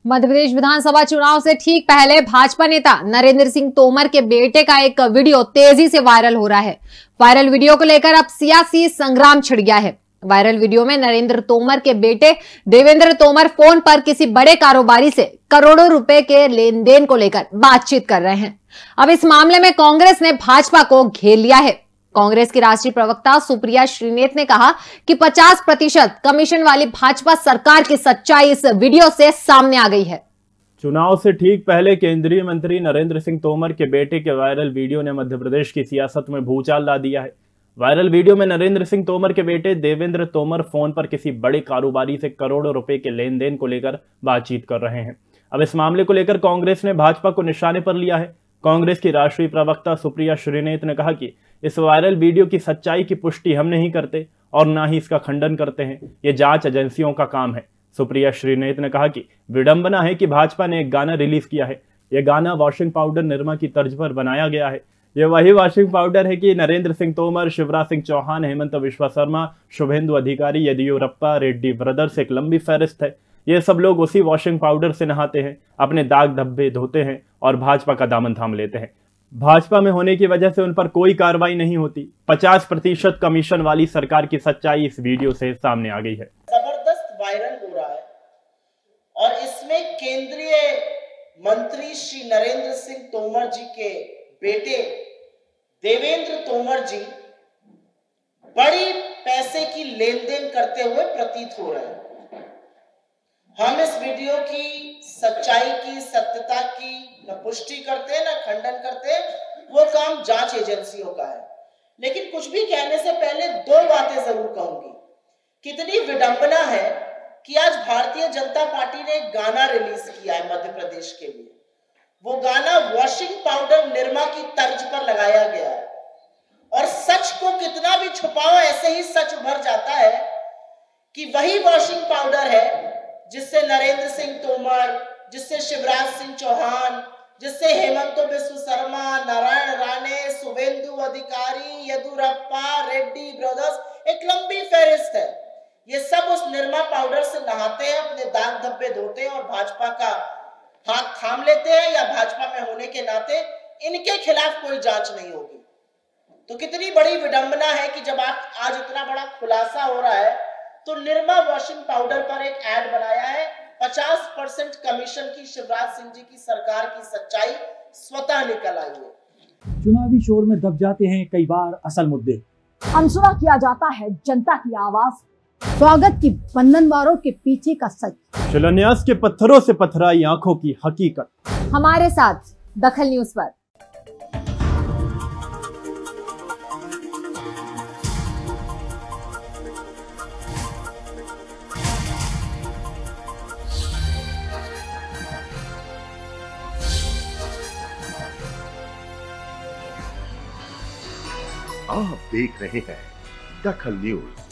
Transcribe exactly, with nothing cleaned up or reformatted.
मध्य प्रदेश विधानसभा चुनाव से ठीक पहले भाजपा नेता नरेंद्र सिंह तोमर के बेटे का एक वीडियो तेजी से वायरल हो रहा है। वायरल वीडियो को लेकर अब सियासी संग्राम छिड़ गया है। वायरल वीडियो में नरेंद्र तोमर के बेटे देवेंद्र तोमर फोन पर किसी बड़े कारोबारी से करोड़ों रुपए के लेन देन को लेकर बातचीत कर रहे हैं। अब इस मामले में कांग्रेस ने भाजपा को घेर लिया है। कांग्रेस की राष्ट्रीय प्रवक्ता सुप्रिया श्रीनेत ने कहा कि पचास प्रतिशत कमीशन वाली भाजपा सरकार की सच्चाई इस वीडियो से सामने आ गई है। चुनाव से ठीक पहले केंद्रीय मंत्री नरेंद्र सिंह तोमर के बेटे के वायरल वीडियो ने मध्य प्रदेश की सियासत में भूचाल ला दिया है। वायरल वीडियो में नरेंद्र सिंह तोमर के बेटे देवेंद्र तोमर फोन पर किसी बड़े कारोबारी से करोड़ों रुपए के लेन देन को लेकर बातचीत कर रहे हैं। अब इस मामले को लेकर कांग्रेस ने भाजपा को निशाने पर लिया है। कांग्रेस की राष्ट्रीय प्रवक्ता सुप्रिया श्रीनेत ने कहा कि इस वायरल वीडियो की सच्चाई की पुष्टि हम नहीं करते और ना ही इसका खंडन करते हैं। ये जांच एजेंसियों का काम है। सुप्रिया श्रीनेत ने कहा कि विडंबना है कि भाजपा ने एक गाना रिलीज किया है। यह गाना वॉशिंग पाउडर निरमा की तर्ज पर बनाया गया है। यह वही वॉशिंग पाउडर है कि नरेंद्र सिंह तोमर, शिवराज सिंह चौहान, हेमंत बिश्वा शर्मा, शुभेंदु अधिकारी, येदियुरप्पा, रेड्डी ब्रदर्स एक लंबी फहरिस्त है। ये सब लोग उसी वॉशिंग पाउडर से नहाते हैं, अपने दाग धब्बे धोते हैं और भाजपा का दामन थाम लेते हैं। भाजपा में होने की वजह से उन पर कोई कार्रवाई नहीं होती। पचास प्रतिशत कमीशन वाली सरकार की सच्चाई इस वीडियो से सामने आ गई है। जबरदस्त वायरल हो रहा है और इसमें केंद्रीय मंत्री श्री नरेंद्र सिंह तोमर जी के बेटे देवेंद्र तोमर जी बड़ी पैसे की लेन देन करते हुए प्रतीत हो रहे हैं। हम इस वीडियो की सच्चाई की, सत्यता की न पुष्टि करते हैं न खंडन करते हैं, वो काम जांच एजेंसियों का है। लेकिन कुछ भी कहने से पहले दो बातें जरूर कहूंगी। कितनी विडंबना है कि आज भारतीय जनता पार्टी ने एक गाना रिलीज किया है मध्य प्रदेश के लिए। वो गाना वॉशिंग पाउडर निरमा की तर्ज पर लगाया गया है और सच को कितना भी छुपाओ ऐसे ही सच उभर जाता है कि वही वॉशिंग पाउडर है जिससे नरेंद्र सिंह तोमर, जिससे शिवराज सिंह चौहान, जिससे हेमंत बिश्वा शर्मा, नारायण राणे, शुभेंदु अधिकारी, येदियुरप्पा, रेड्डी ब्रदर्स एक लंबी फहरिस्त है। ये सब उस निरमा पाउडर से नहाते हैं, अपने दाग धब्बे धोते हैं और भाजपा का हाथ थाम लेते हैं या भाजपा में होने के नाते इनके खिलाफ कोई जांच नहीं होगी। तो कितनी बड़ी विडंबना है कि जब आप आज इतना बड़ा खुलासा हो रहा है तो निरमा वॉशिंग पाउडर पर एक ऐड बनाया है। पचास परसेंट कमीशन की शिवराज सिंह जी की सरकार की सच्चाई स्वतः निकल आई है। चुनावी शोर में दब जाते हैं कई बार असल मुद्दे। अनसुना किया जाता है जनता की आवाज, स्वागत की बंधनवारों के पीछे का सच, शिलान्यास के पत्थरों से पथराई आंखों की हकीकत। हमारे साथ दखल न्यूज पर। आप देख रहे हैं दखल न्यूज।